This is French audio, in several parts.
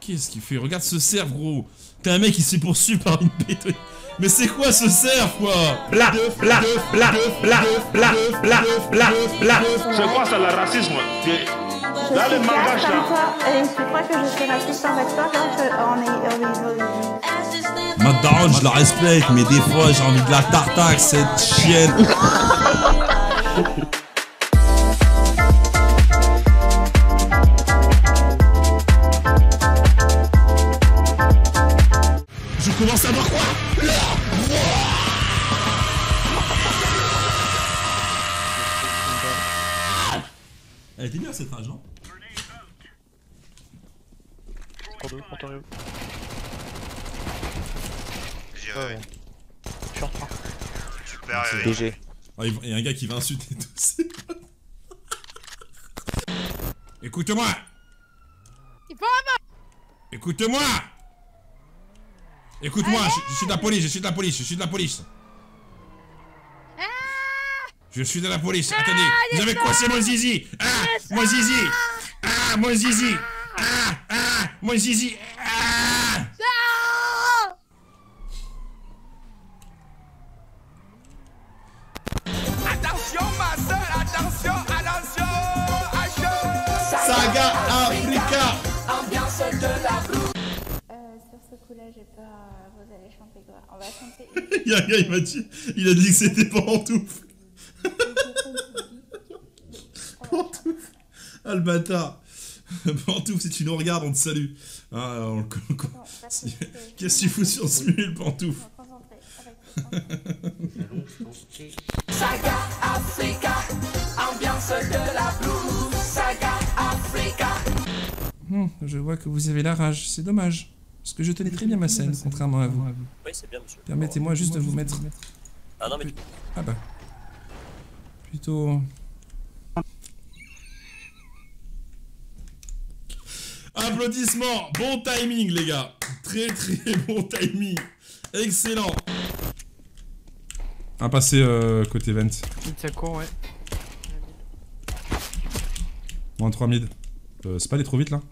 Qu'est-ce qu'il fait? Regarde ce cerf, gros. T'es un mec qui se fait poursuivre par une pétrie. Mais c'est quoi ce cerf, quoi? C'est quoi ça, le racisme? Là, le langage, là. Et tu crois que je suis raciste avec toi, donc on est... Ma daronne, je la respecte, mais des fois, j'ai envie de la tartaque, cette chienne. Je commence à voir quoi? Elle était bien cette rage, non? Super. DG. Ah, il y a un gars qui va insulter tous ses potes. Écoute-moi. Écoute-moi. Écoute-moi, je suis de la police, je suis de la police, je suis de la police. Je suis de la police, attendez, vous avez coincé mon zizi. Ah, mon zizi. Ah, mon zizi. Ah, mon zizi. Ah. Attention ma soeur, attention, attention, Saga Africa. ambiance de la bloue. sur ce coup-là, j'ai peur, vous allez chanter quoi? On va chanter... Il y a un gars, il m'a dit que c'était pantoufle. Pantoufle. Ah le bâtard. Pantoufle, si tu nous regardes, on te salue. Ah, qu'est-ce que tu fous sur ce mule, Pantoufle? Saga Africa, ambiance de la bloue. Saga Africa. Je vois que vous avez la rage, c'est dommage. Parce que je tenais très bien ma scène, contrairement à vous. Oui, c'est bien, monsieur. Permettez-moi juste de vous mettre... Ah non, mais... Ah bah... Plutôt... Applaudissements. Bon timing, les gars. Très très bon timing. Excellent. On va passer côté vent. C'est con, ouais. Moins 3 mid. C'est pas aller trop vite là?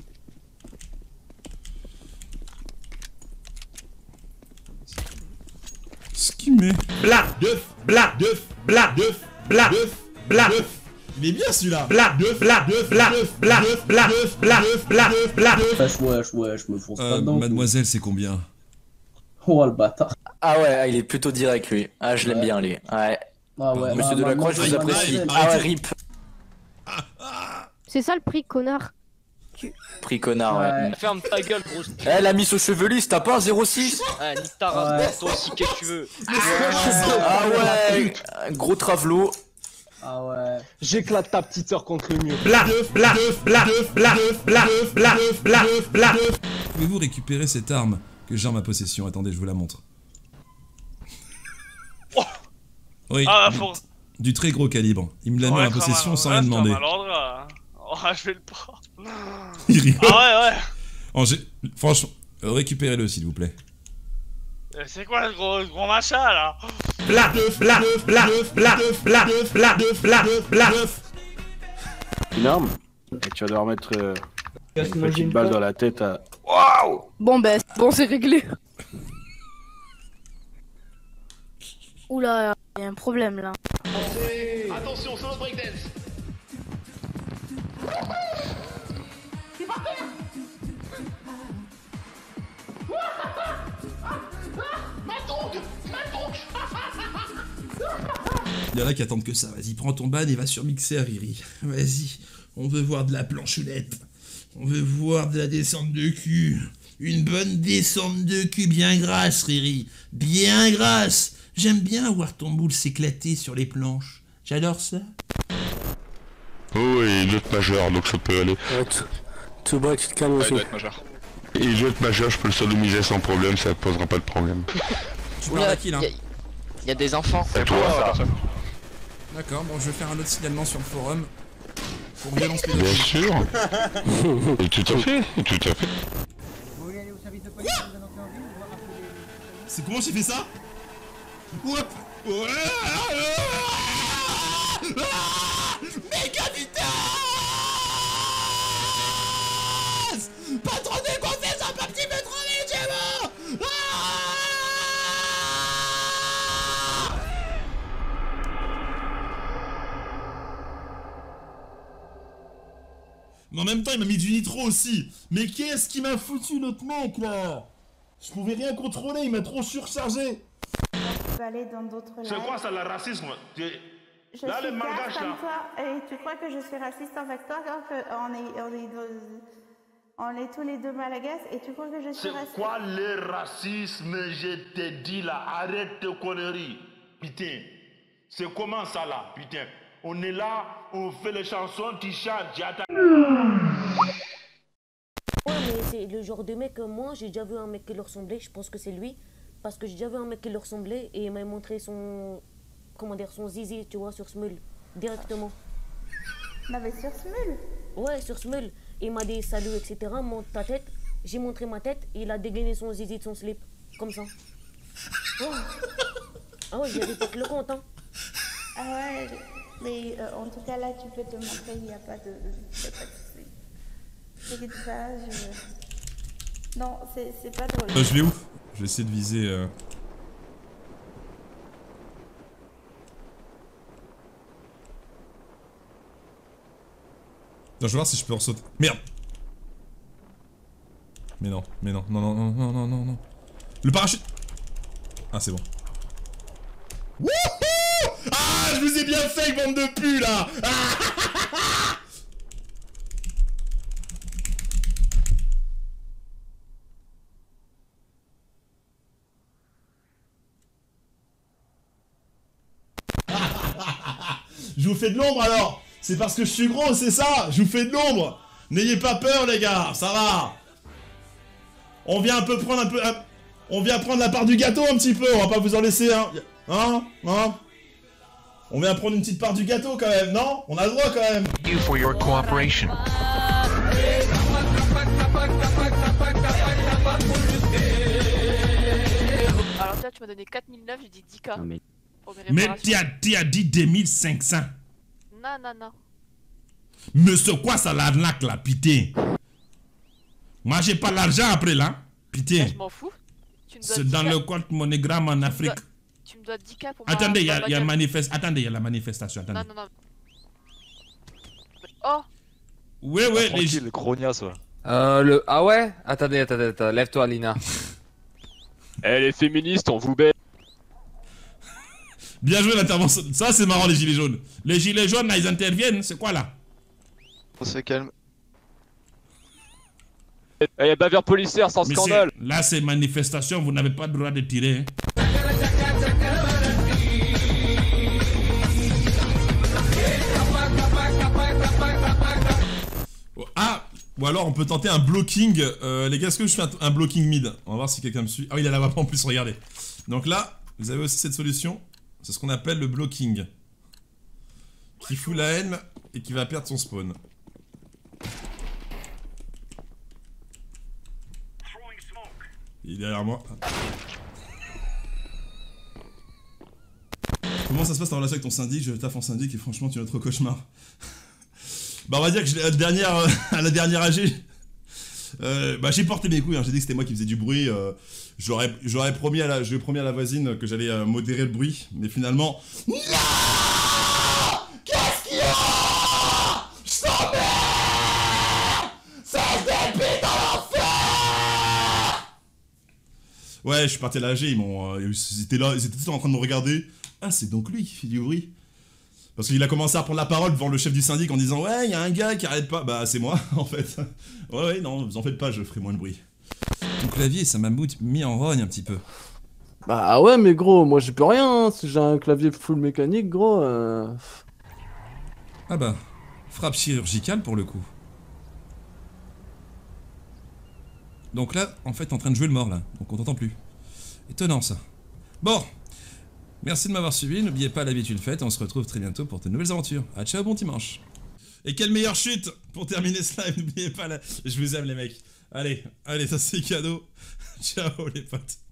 Ce qui met. Bla d'œuf, bla d'œuf, bla d'œuf, bla d'œuf, bla d'œuf. Il est bien celui-là. Bla d'œuf, bla d'œuf, bla d'œuf, bla d'œuf, bla d'œuf, bla d'œuf, bla d'œuf, bla d'œuf. Wesh, me fonce pas dedans. Mademoiselle, c'est combien? Oh le bâtard. Ah ouais, il est plutôt direct lui. Ah, je l'aime bien lui. Ouais. Ah ouais. Monsieur Delacroix, je vous apprécie. Ah, Ah ouais, rip. C'est ça le prix, connard. Prix connard, ouais. Ferme ta gueule, gros. Eh, la mise au chevelus, t'as pas 06? Ah, nique ta race, toi aussi, qu'est-ce que tu veux? Ah ouais, gros travelot. Ah ouais. J'éclate ta petite sœur contre le mur. Bla d'œuf, bla d'œuf, bla d'œuf, bla d'œuf, bla d'œuf, bla d'œuf, bla d'œuf, bla d'œuf. Pouvez-vous récupérer cette arme que j'ai en ma possession? Attendez, je vous la montre. Oui, du très gros calibre. Il me l'a mis en ma possession sans rien demander. Oh, je vais le prendre. Il rigole. Ah ouais. Franchement, récupérez-le s'il vous plaît. C'est quoi ce gros machin là? Bla d'œuf, bla d'œuf, bla d'œuf, bla d'œuf, bla d'œuf, bla d'œuf, bla d'œuf, bla d'œuf. Une arme? Et tu vas devoir mettre une petite balle dans la tête à... Waouh! Bon bah, bon c'est réglé. Oula, y a un problème là. Attention, solo breakdance. Il y en a qui attendent que ça. Vas-y, prends ton ban et va sur Mixer, Riri. Vas-y, on veut voir de la planchoulette. On veut voir de la descente de cul. Une bonne descente de cul bien grasse, Riri. Bien grasse. J'aime bien voir ton boule s'éclater sur les planches. J'adore ça. Oh, et il doit être majeur, donc ça peut aller. Ouais, tout bas, tu te calmes aussi. Et il doit être majeur, je peux le sodomiser sans problème, ça posera pas de problème. Tu parles à qui là? Il y a des enfants. C'est toi, ça. D'accord, bon, je vais faire un autre signalement sur le forum. Pour violence Bien pédophile. sûr. Et tout à fait, tout à fait. C'est comment j'ai fait ça? Hop! Méga vitesse! Patron des confessions! Mais en même temps, il m'a mis du nitro aussi. Mais qu'est-ce qui m'a foutu l'autre mec là? Je pouvais rien contrôler, il m'a trop surchargé. Tu peux aller dans d'autres lives. C'est quoi ça, le racisme? Je suis Là, le casse mangage, comme là. toi. Et tu crois que je suis raciste avec toi alors on est tous les deux malagasy et tu crois que je suis C'est raciste? quoi le racisme? Je te dis là, arrête tes conneries. Putain, c'est comment ça là? Putain, on est là, on fait les chansons, tu chantes, j'attends. Ouais, mais c'est le genre de mec, moi j'ai déjà vu un mec qui leur ressemblait, je pense que c'est lui. Parce que j'ai déjà vu un mec qui leur ressemblait et il m'a montré son. Comment dire, son zizi, tu vois, sur Smule. Directement. Non, mais sur Smule? Ouais, sur Smule. Il m'a dit salut, etc. Montre ta tête. J'ai montré ma tête et il a dégainé son zizi de son slip. Comme ça. Oh. Ah ouais, j'avais pas que le compte, hein. Ah ouais, mais en tout cas là, tu peux te montrer, il n'y a pas de souci. T'inquiète pas, Non, c'est pas drôle. Je vais où? Je vais essayer de viser... Non, je vais voir si je peux en sauter. Merde! Mais non, mais non, non, non, non, non, non, non, non. Le parachute! Ah, c'est bon. Wouhou! Ah, je vous ai bien fait, bande de pu, là! Ah. Je vous fais de l'ombre alors. C'est parce que je suis gros, c'est ça. Je vous fais de l'ombre. N'ayez pas peur les gars, ça va. On vient un peu prendre on vient prendre la part du gâteau un petit peu. On va pas vous en laisser un. Hein? On vient prendre une petite part du gâteau quand même, non? On a le droit quand même. You for your cooperation. Alors toi tu m'as donné 4009, j'ai dit 10K. Non, mais Mais tu as dit 2500. Non, non, non. Mais c'est quoi ça l'arnaque là, putain? Moi j'ai pas l'argent après là, putain. Je m'en fous. C'est dans le compte MoneyGram en Afrique. Tu me dois 10K pour Attendez, il y a la manifestation, attendez. Non, non, non. Oh! Ouais, ouais, tranquille, le grognasse, ouais. Ah ouais? Attendez, lève-toi, Lina. Eh, les féministes, on vous baisse. Bien joué l'intervention. Ça, c'est marrant, les gilets jaunes. Les gilets jaunes, là, ils interviennent. C'est quoi, là? On se calme. Il y a bavure policière sans scandale. Là, c'est manifestation. Vous n'avez pas le droit de tirer. Hein. Ah! Ou alors on peut tenter un blocking. Les gars, est-ce que je fais un blocking mid? On va voir si quelqu'un me suit. Ah oui, il a la voix en plus, regardez. Donc là, vous avez aussi cette solution. C'est ce qu'on appelle le blocking. Qui fout la haine et qui va perdre son spawn. Il est derrière moi. Comment ça se passe ta relation avec ton syndic? Je taffe en syndic et franchement tu es notre cauchemar. Bah on va dire que à la dernière AG, bah j'ai porté mes couilles, hein. J'ai dit que c'était moi qui faisais du bruit. J'aurais promis à la voisine que j'allais modérer le bruit, mais finalement... Non! Qu'est-ce qu'il y a? Je t'emmerde! Ça se dépite dans l'enfer! Ouais, je suis parti à la AG, ils étaient là, ils étaient tous en train de me regarder. Ah, c'est donc lui qui fait du bruit. Parce qu'il a commencé à prendre la parole devant le chef du syndic en disant « Ouais, il y a un gars qui arrête pas. » Bah, c'est moi, en fait. Ouais, non, vous en faites pas, je ferai moins de bruit. Ton clavier, ça m'a mis en rogne un petit peu. Bah ouais, mais gros, moi j'ai plus rien. Hein. Si j'ai un clavier full mécanique, gros... Ah bah, frappe chirurgicale pour le coup. Donc là, en fait, t'es en train de jouer le mort, là. Donc on t'entend plus. Étonnant, ça. Bon. Merci de m'avoir suivi, n'oubliez pas l'habitude faite, on se retrouve très bientôt pour de nouvelles aventures. Ah ciao, bon dimanche. Et quelle meilleure chute pour terminer ce live, n'oubliez pas la... Je vous aime les mecs. Allez, ça c'est cadeau. Ciao les potes.